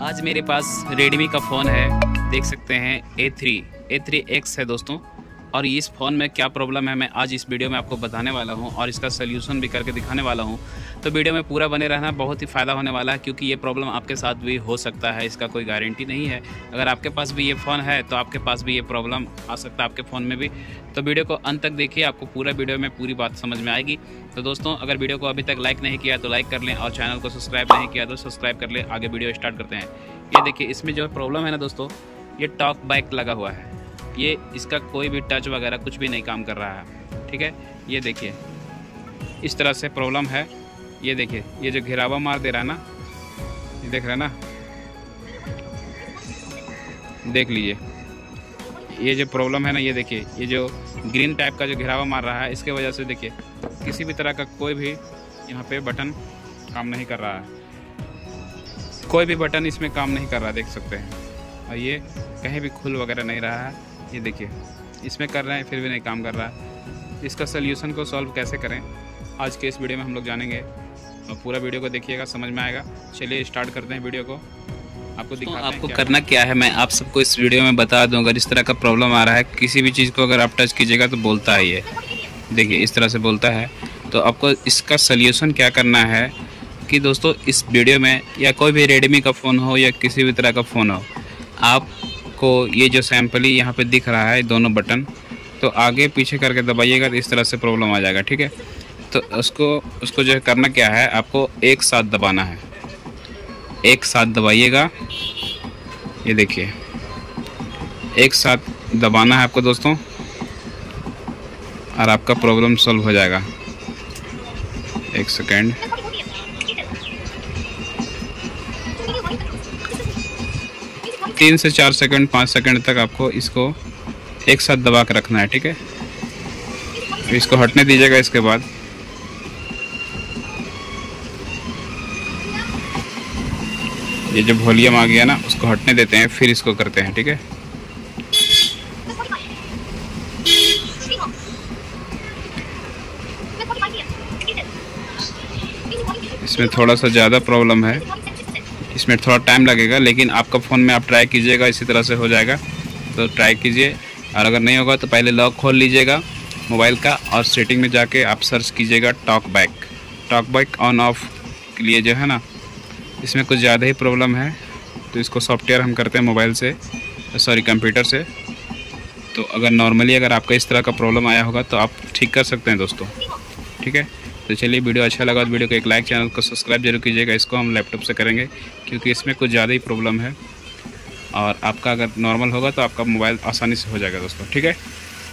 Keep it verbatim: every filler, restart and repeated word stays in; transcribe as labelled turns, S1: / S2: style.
S1: आज मेरे पास रेडमी का फ़ोन है, देख सकते हैं A three A three X है दोस्तों। और इस फ़ोन में क्या प्रॉब्लम है मैं आज इस वीडियो में आपको बताने वाला हूं और इसका सल्यूशन भी करके दिखाने वाला हूं। तो वीडियो में पूरा बने रहना, बहुत ही फ़ायदा होने वाला है क्योंकि ये प्रॉब्लम आपके साथ भी हो सकता है, इसका कोई गारंटी नहीं है। अगर आपके पास भी ये फ़ोन है तो आपके पास भी ये प्रॉब्लम आ सकता है आपके फ़ोन में भी। तो वीडियो को अंत तक देखिए, आपको पूरा वीडियो में पूरी बात समझ में आएगी। तो दोस्तों, अगर वीडियो को अभी तक लाइक नहीं किया तो लाइक कर लें और चैनल को सब्सक्राइब नहीं किया तो सब्सक्राइब कर लें। आगे वीडियो स्टार्ट करते हैं। ये देखिए, इसमें जो प्रॉब्लम है ना दोस्तों, ये टॉक बैक लगा हुआ है। ये इसका कोई भी टच वगैरह कुछ भी नहीं काम कर रहा है, ठीक है। ये देखिए, इस तरह से प्रॉब्लम है। ये देखिए, ये जो घिरावा मार दे रहा है ना, ये देख रहे हैं ना, देख लीजिए ये जो प्रॉब्लम है ना, ये देखिए ये जो ग्रीन टाइप का जो घिरावा मार रहा है, इसके वजह से देखिए किसी भी तरह का कोई भी यहाँ पे बटन काम नहीं कर रहा है। कोई भी बटन इसमें काम नहीं कर रहा, देख सकते हैं। और ये कहीं भी खुल वगैरह नहीं रहा है। ये देखिए, इसमें कर रहे हैं फिर भी नहीं काम कर रहा है। इसका सल्यूशन को सॉल्व कैसे करें, आज के इस वीडियो में हम लोग जानेंगे। और पूरा वीडियो को देखिएगा, समझ में आएगा। चलिए स्टार्ट करते हैं वीडियो को, आपको दिखाते हैं आपको करना क्या है। मैं आप सबको इस वीडियो में बता दूं, अगर इस तरह का प्रॉब्लम आ रहा है, किसी भी चीज़ को अगर आप टच कीजिएगा तो बोलता है, ये देखिए इस तरह से बोलता है। तो आपको इसका सल्यूशन क्या करना है कि दोस्तों, इस वीडियो में या कोई भी रेडमी का फ़ोन हो या किसी भी तरह का फ़ोन हो, आपको ये जो सैम्पली यहाँ पे दिख रहा है दोनों बटन, तो आगे पीछे करके दबाइएगा तो इस तरह से प्रॉब्लम आ जाएगा, ठीक है। तो उसको उसको जो करना क्या है, आपको एक साथ दबाना है, एक साथ दबाइएगा। ये देखिए, एक साथ दबाना है आपको दोस्तों, और आपका प्रॉब्लम सॉल्व हो जाएगा। एक सेकेंड, तीन से चार सेकंड पाँच सेकंड तक आपको इसको एक साथ दबा के रखना है, ठीक है। इसको हटने दीजिएगा। इसके बाद ये जो वॉल्यूम आ गया ना, उसको हटने देते हैं, फिर इसको करते हैं, ठीक है। इसमें थोड़ा सा ज़्यादा प्रॉब्लम है, इसमें थोड़ा टाइम लगेगा, लेकिन आपका फ़ोन में आप ट्राई कीजिएगा, इसी तरह से हो जाएगा। तो ट्राई कीजिए, और अगर नहीं होगा तो पहले लॉक खोल लीजिएगा मोबाइल का, और सेटिंग में जाके आप सर्च कीजिएगा talk back. Talk back on off के लिए जो है ना, इसमें कुछ ज़्यादा ही प्रॉब्लम है। तो इसको सॉफ्टवेयर हम करते हैं मोबाइल से, सॉरी कंप्यूटर से। तो अगर नॉर्मली अगर आपका इस तरह का प्रॉब्लम आया होगा तो आप ठीक कर सकते हैं दोस्तों, ठीक है। तो चलिए, वीडियो अच्छा लगा तो वीडियो को एक लाइक, चैनल को सब्सक्राइब जरूर कीजिएगा। इसको हम लैपटॉप से करेंगे क्योंकि इसमें कुछ ज़्यादा ही प्रॉब्लम है, और आपका अगर नॉर्मल होगा तो आपका मोबाइल आसानी से हो जाएगा दोस्तों, ठीक है।